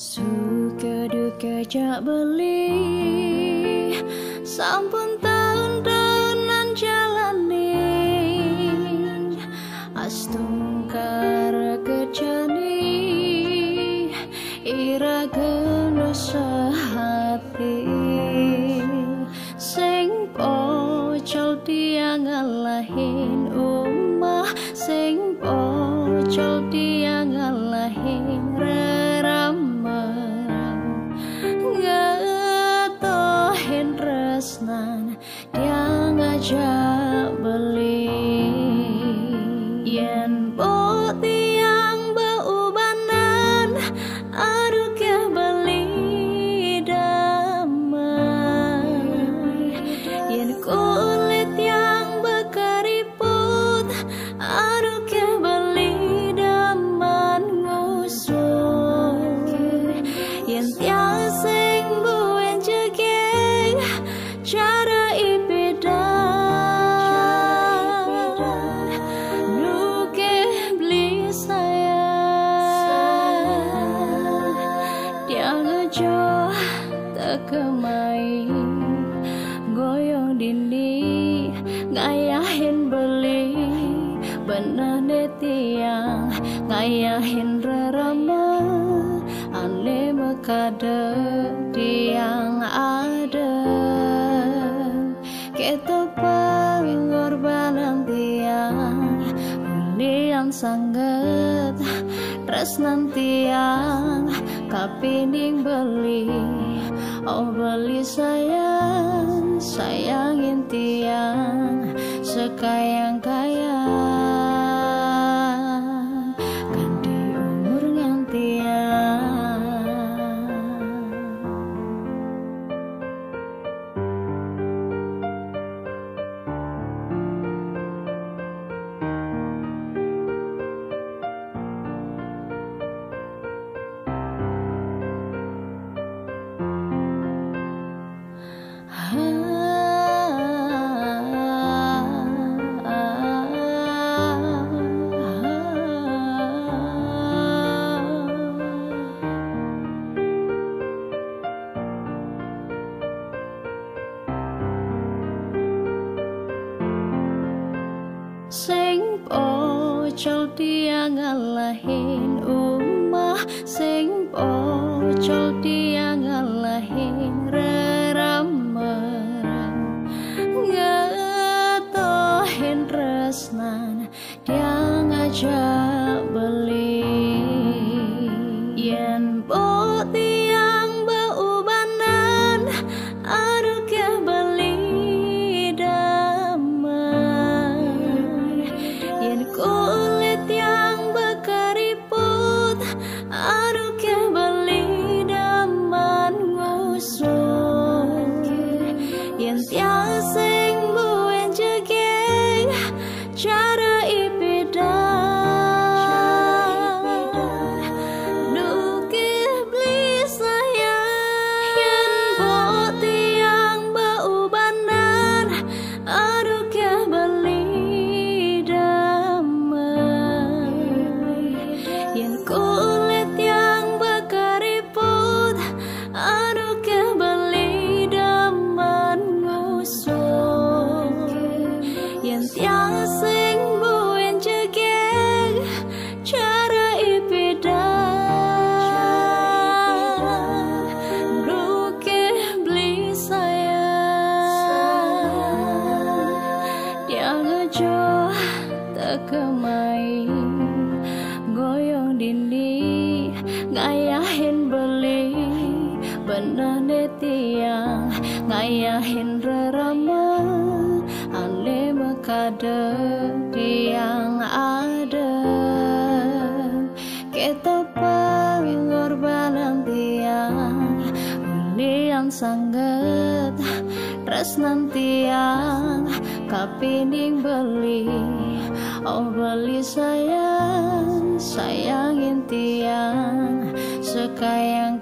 Suka duka jak beli, sampun tahun-tahunan jalani, astungkar kejani, ira geno sehati, sing pocol dia ngalahin omah, sing pocol dia ngalahin tresnan dia ngajak beli, yen bot yang beubanan aduh ke beli damai, yen kulit yang bekeriput aduh ke beli daman ngusuk, yen tiang sing buen jegeng cara ipidah nuke beli saya dia ngejoh tak kemai goyong dindi ngayahin beli benar tiang ngayahin rerama ane mekade tiang ada kita pengorbanan tiang ulian sangat tresnan tiang kapining beli oh beli sayang sayangin tiang sekayang kaya kan di umur ngantiang. Sing pocol dia ngalahin omah, sing pocol dia ngalahin reramerang, ngetohin tresnan dia ngajak beli, yen bot yang beubanan aduh ke beli kulit yang bekeriput aduh ke beli daman ngusuk, yen tiang sing buen jegeng cara ipidah nuke beli saya, yen bot yang beubanan aduh ke beli kulit yang bekeriput aduh ke beli daman ngusuk, yen tiang sing buen jegeng cara ipidah nuke beli saya dia ngejoh tak kemai goyong dindi ngayahin beli benar tiang ngayahin rerama ane mekade tiang ada kita pengorbanan tiang ulian sangat tresnan tiang kapining beli oh beli sayang sayangin tiang sekayang